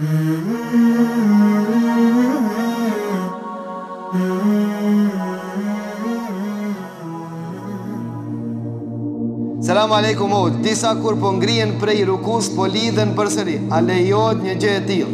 Selam aleikum o, disa kur po ngrihen prej rukus po lidhen përsëri. A lejohet një gjë e tillë?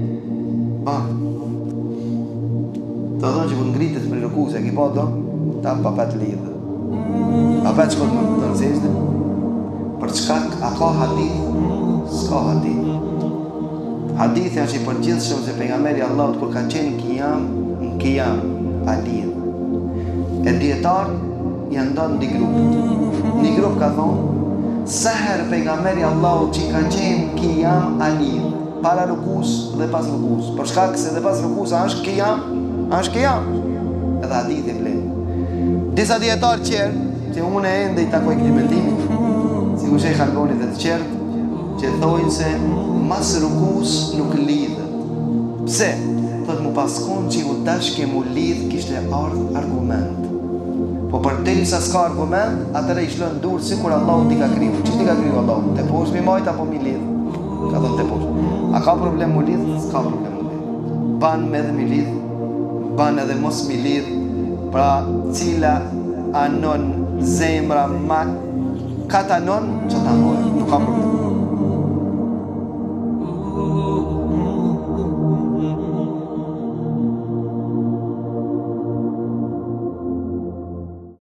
Të thonë që po ngritet prej rukus, e ki pa do? Ta pa pat lidhë. A pat shkot më të nëzishtë? Për çka a ka hadith? S'ka hadith. Hadithi është i përgjithshëm se pejgamberi Allahut kur ka qenë në qiyam, a lidhë. E dietar janë ndonë një grup. Një grup ka thonë, seher pejgamberi Allahut që ka qenë qiyam a lidhë, para rukus dhe pas rukus. Për shkak se dhe pas rukus është qiyam, edhe hadithi blenë. Disa dietar qerë, që unë e ende i takoj këti mendimit, si ku Shejh Albani dhe të qertë, që thojnë se mas rukus nuk lidhet. Pse? Thot mu paskon që ju dashke mu lidh kishte ardhur argument. Po për derisa s'ka argument, atëre i shlën dur sikur Allahu t'i ka kriju. Ç'ti ka kriju Allahu? Te poshtë mi majt apo mi lidh? Ka thënë te poshtë. A ka problem mu lidh? S'ka problem mu lidh. Ban me dhe mi lidh, ban edhe mos mi lidh. Pra cila anon zemra ma katanon, që ta mojë, nuk ka problem.